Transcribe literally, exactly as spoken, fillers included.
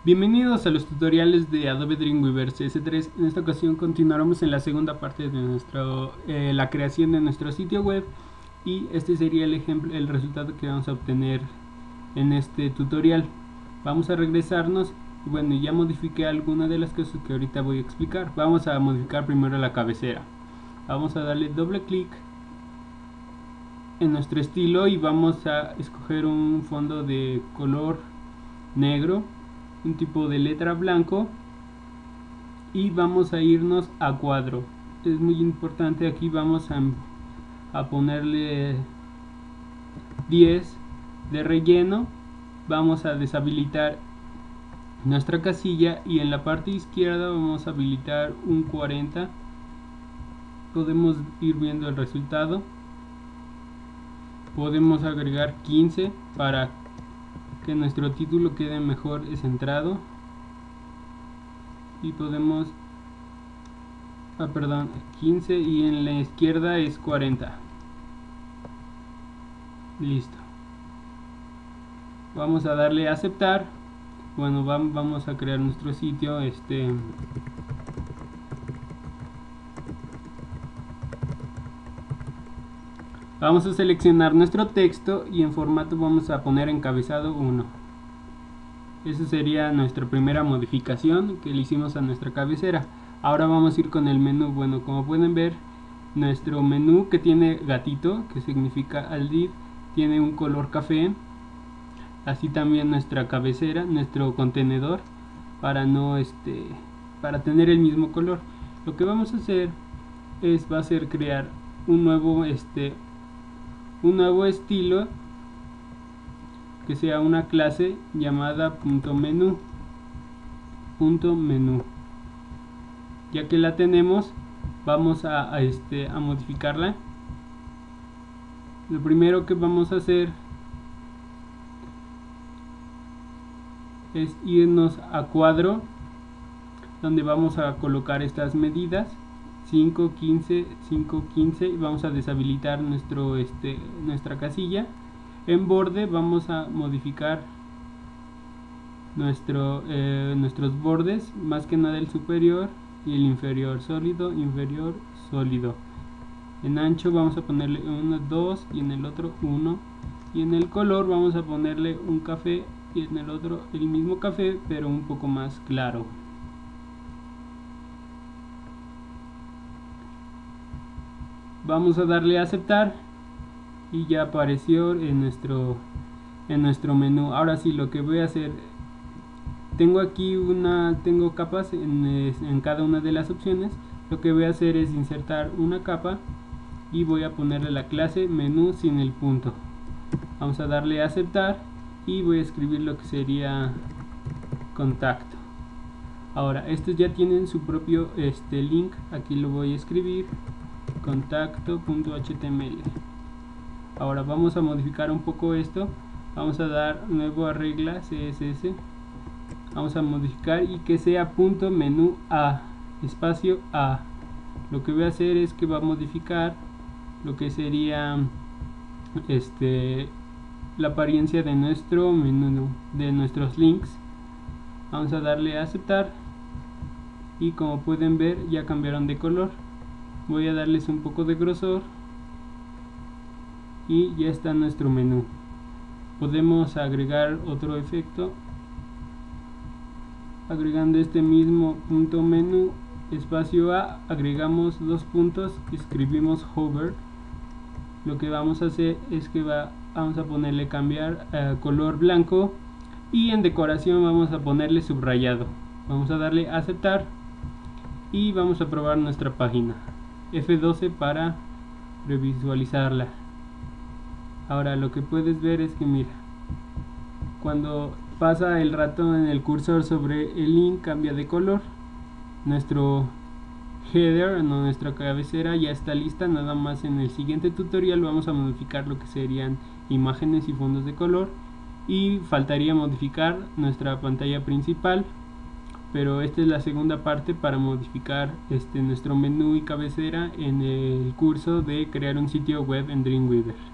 Bienvenidos a los tutoriales de Adobe Dreamweaver C S tres. En esta ocasión continuaremos en la segunda parte de nuestro, eh, la creación de nuestro sitio web, y este sería el ejemplo, el resultado que vamos a obtener en este tutorial. Vamos a regresarnos. Bueno, ya modifiqué algunas de las cosas que ahorita voy a explicar. Vamos a modificar primero la cabecera. Vamos a darle doble clic en nuestro estilo y vamos a escoger un fondo de color negro, un tipo de letra blanco, y vamos a irnos a cuadro. Es muy importante, aquí vamos a, a ponerle diez de relleno. Vamos a deshabilitar nuestra casilla y en la parte izquierda vamos a habilitar un cuarenta. Podemos ir viendo el resultado. Podemos agregar quince para que nuestro título quede mejor centrado, y podemos ah, perdón, quince, y en la izquierda es cuarenta. Listo. Vamos a darle a aceptar. Bueno, vamos a crear nuestro sitio. Este Vamos a seleccionar nuestro texto y en formato vamos a poner encabezado uno. Esa sería nuestra primera modificación que le hicimos a nuestra cabecera. Ahora vamos a ir con el menú. Bueno, como pueden ver, nuestro menú, que tiene gatito, que significa al div, tiene un color café. Así también nuestra cabecera, nuestro contenedor, para no este para tener el mismo color. Lo que vamos a hacer es va a ser crear un nuevo este un nuevo estilo, que sea una clase llamada punto menú. Punto menú. Ya que la tenemos, vamos a, a, este, a modificarla. Lo primero que vamos a hacer es irnos a cuadro, donde vamos a colocar estas medidas: cinco, quince, cinco, quince, y vamos a deshabilitar nuestro, este, nuestra casilla. En borde vamos a modificar nuestro, eh, nuestros bordes, más que nada el superior y el inferior, sólido, inferior, sólido. En ancho vamos a ponerle uno, dos, y en el otro uno, y en el color vamos a ponerle un café, y en el otro el mismo café pero un poco más claro. Vamos a darle a aceptar y ya apareció en nuestro en nuestro menú. Ahora sí, lo que voy a hacer, tengo aquí una tengo capas en, en cada una de las opciones. Lo que voy a hacer es insertar una capa y voy a ponerle la clase menú sin el punto. Vamos a darle a aceptar y voy a escribir lo que sería contacto. Ahora estos ya tienen su propio este link. Aquí lo voy a escribir: contacto punto H T M L. Ahora vamos a modificar un poco esto. Vamos a dar nuevo a regla C S S. Vamos a modificar y que sea punto menú A, espacio A. Lo que voy a hacer es que va a modificar lo que sería este la apariencia de nuestro menú, de nuestros links. Vamos a darle a aceptar y como pueden ver ya cambiaron de color. Voy a darles un poco de grosor y ya está nuestro menú. Podemos agregar otro efecto agregando este mismo punto menú espacio A, agregamos dos puntos, escribimos hover. Lo que vamos a hacer es que va, vamos a ponerle cambiar a color blanco, y en decoración vamos a ponerle subrayado. Vamos a darle a aceptar y vamos a probar nuestra página. F doce para revisualizarla. Ahora lo que puedes ver es que mira, cuando pasa el ratón en el cursor sobre el link cambia de color. Nuestro header, no, nuestra cabecera ya está lista. Nada más en el siguiente tutorial vamos a modificar lo que serían imágenes y fondos de color, y faltaría modificar nuestra pantalla principal, pero esta es la segunda parte para modificar este nuestro menú y cabecera en el curso de crear un sitio web en Dreamweaver.